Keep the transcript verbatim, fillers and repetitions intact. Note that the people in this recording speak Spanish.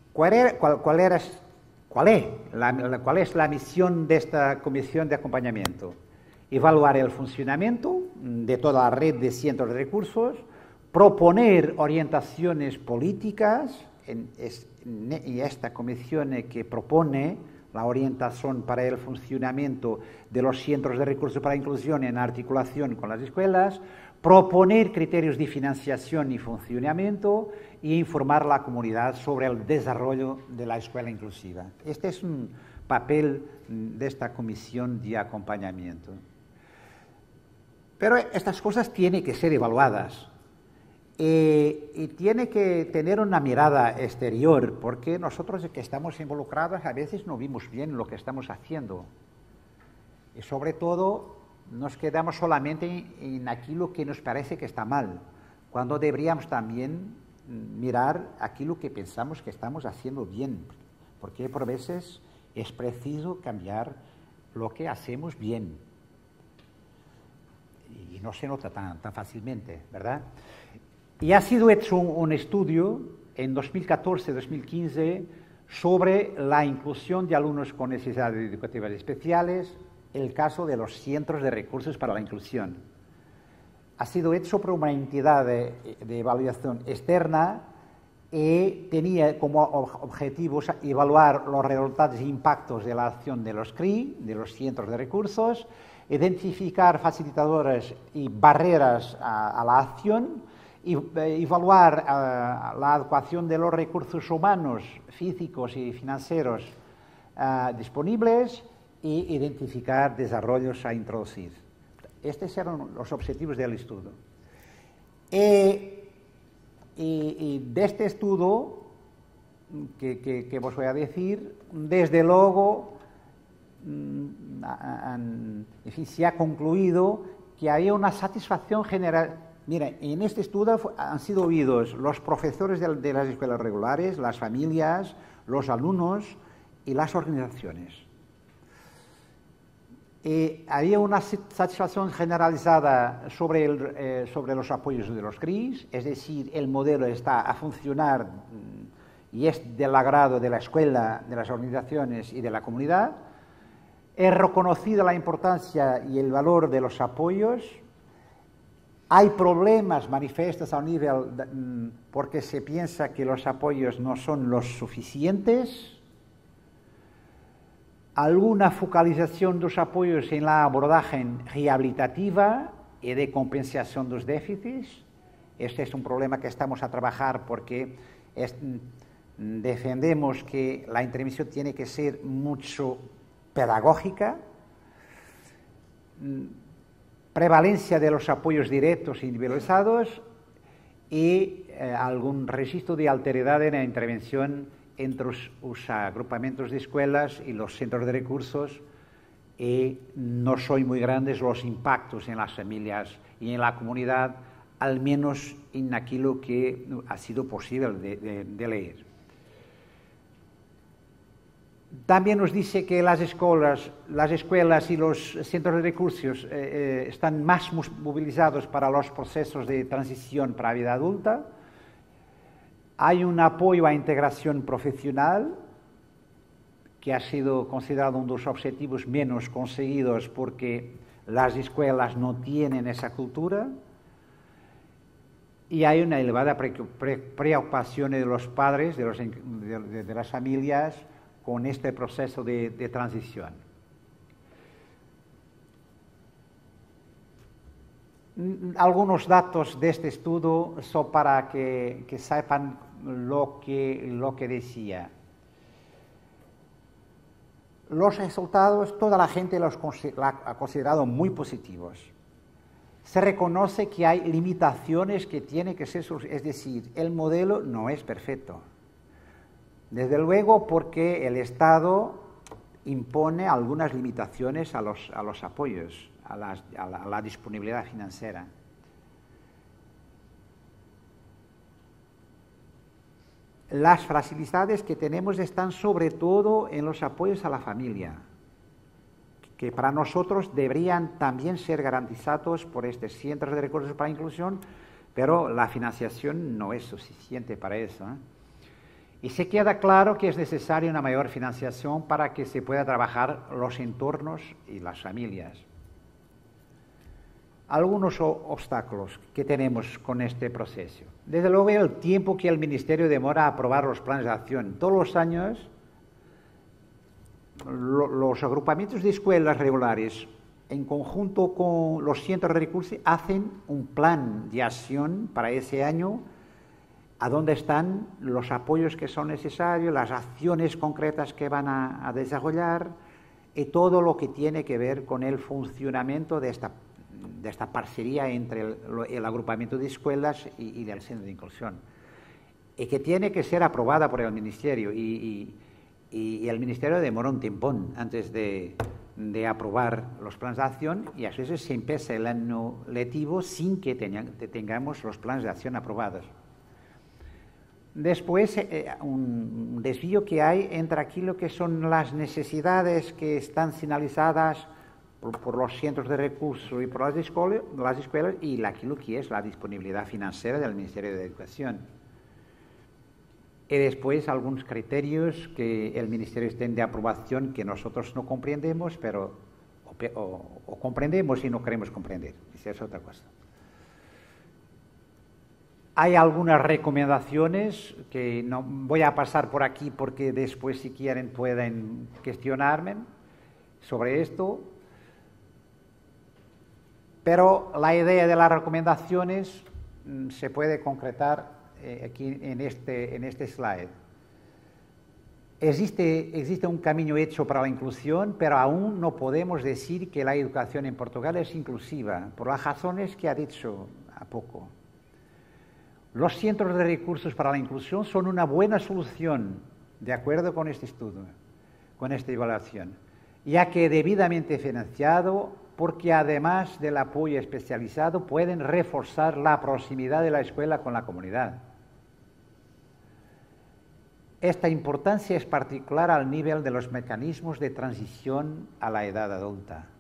¿Cuál, era, cuál, cuál, era, cuál, es la, la, ¿Cuál es la misión de esta comisión de acompañamiento? Evaluar el funcionamiento de toda la red de centros de recursos, proponer orientaciones políticas, en, en, en esta comisión que propone la orientación para el funcionamiento de los centros de recursos para la inclusión en articulación con las escuelas, proponer criterios de financiación y funcionamiento e informar a la comunidad sobre el desarrollo de la escuela inclusiva. Este es un papel de esta comisión de acompañamiento. Pero estas cosas tienen que ser evaluadas eh, y tiene que tener una mirada exterior, porque nosotros que estamos involucrados a veces no vimos bien lo que estamos haciendo. Y sobre todo nos quedamos solamente en aquello que nos parece que está mal, cuando deberíamos también mirar aquello que pensamos que estamos haciendo bien, porque por veces es preciso cambiar lo que hacemos bien. Y no se nota tan, tan fácilmente, ¿verdad? Y ha sido hecho un, un estudio en dos mil catorce dos mil quince sobre la inclusión de alumnos con necesidades educativas especiales, el caso de los centros de recursos para la inclusión. Ha sido hecho por una entidad de, de evaluación externa y tenía como objetivos evaluar los resultados e impactos de la acción de los C R I, de los centros de recursos, identificar facilitadores y barreras a, a la acción, y, eh, evaluar uh, la adecuación de los recursos humanos, físicos y financieros uh, disponibles e identificar desarrollos a introducir. Estos eran los objetivos del estudio. E, y, y de este estudio, que, que, que os voy a decir, desde luego, en fin, se ha concluido que había una satisfacción general. Mira, en este estudio han sido oídos los profesores de, de las escuelas regulares, las familias, los alumnos y las organizaciones. Eh, había una satisfacción generalizada sobre, el, eh, sobre los apoyos de los C R I S, es decir, el modelo está a funcionar y es del agrado de la escuela, de las organizaciones y de la comunidad. Es reconocida la importancia y el valor de los apoyos. Hay problemas manifiestos a un nivel de, porque se piensa que los apoyos no son los suficientes. Alguna focalización de los apoyos en la abordaje rehabilitativa y de compensación de los déficits. Este es un problema que estamos a trabajar porque es, defendemos que la intervención tiene que ser mucho pedagógica, prevalencia de los apoyos directos e individualizados y eh, algún registro de alteridad en la intervención entre los, los agrupamientos de escuelas y los centros de recursos, y no son muy grandes los impactos en las familias y en la comunidad, al menos en aquello que ha sido posible de, de, de leer. También nos dice que las escuelas, las escuelas y los centros de recursos eh, eh, están más movilizados para los procesos de transición para la vida adulta. Hay un apoyo a integración profesional, que ha sido considerado uno de los objetivos menos conseguidos porque las escuelas no tienen esa cultura. Y hay una elevada preocupación de los padres, de, los, de, de, de las familias, con este proceso de, de transición. Algunos datos de este estudio son para que, que sepan lo que, lo que decía. Los resultados, toda la gente los ha considerado muy positivos. Se reconoce que hay limitaciones que tienen que ser, es decir, el modelo no es perfecto. Desde luego porque el Estado impone algunas limitaciones a los, a los apoyos, a, las, a, la, a la disponibilidad financiera. Las facilidades que tenemos están sobre todo en los apoyos a la familia, que para nosotros deberían también ser garantizados por estos centros de recursos para la inclusión, pero la financiación no es suficiente para eso, ¿eh? Y se queda claro que es necesaria una mayor financiación para que se pueda trabajar los entornos y las familias. Algunos obstáculos que tenemos con este proceso. Desde luego, el tiempo que el Ministerio demora a aprobar los planes de acción. Todos los años, lo, los agrupamientos de escuelas regulares, en conjunto con los centros de recursos, hacen un plan de acción para ese año, a dónde están los apoyos que son necesarios, las acciones concretas que van a, a desarrollar y todo lo que tiene que ver con el funcionamiento de esta, de esta parcería entre el, el agrupamiento de escuelas y, y del centro de inclusión. Y que tiene que ser aprobada por el Ministerio. Y, y, y el Ministerio demora un tiempón antes de, de aprobar los planes de acción, y a veces se empieza el año lectivo sin que tenga, tengamos los planes de acción aprobados. Después, eh, un desvío que hay entre aquí lo que son las necesidades que están señalizadas por, por los centros de recursos y por las escuelas, las escuelas y aquí lo que es la disponibilidad financiera del Ministerio de Educación. Y después algunos criterios que el Ministerio está de aprobación que nosotros no comprendemos, pero o, o, o comprendemos y no queremos comprender. Esa es otra cosa. Hay algunas recomendaciones que no voy a pasar por aquí porque después, si quieren, pueden cuestionarme sobre esto. Pero la idea de las recomendaciones mm, se puede concretar eh, aquí en este, en este slide. Existe, existe un camino hecho para la inclusión, pero aún no podemos decir que la educación en Portugal es inclusiva, por las razones que ha dicho a poco. Los centros de recursos para la inclusión son una buena solución, de acuerdo con este estudio, con esta evaluación, ya que debidamente financiado, porque además del apoyo especializado pueden reforzar la proximidad de la escuela con la comunidad. Esta importancia es particular al nivel de los mecanismos de transición a la edad adulta.